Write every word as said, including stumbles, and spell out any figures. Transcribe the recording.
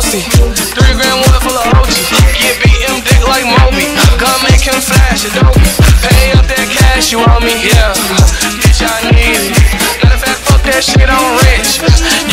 Boasty. Three grand wood full of O G. Get beat him dick like Moby. Come make him flash Adobe. Pay up that cash you owe me, yeah. Bitch, I need it. Matter of fact, fuck that shit, I'm rich.